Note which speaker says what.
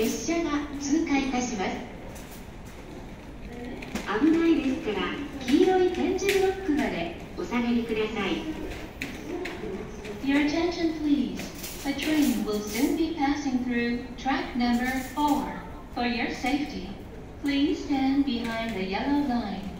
Speaker 1: 列車が通過いたします。危ないですから、黄色い点字ブロックまでお下がりください。
Speaker 2: Your attention, please. A train will soon be passing through track number 4. For your safety, please stand behind the yellow line.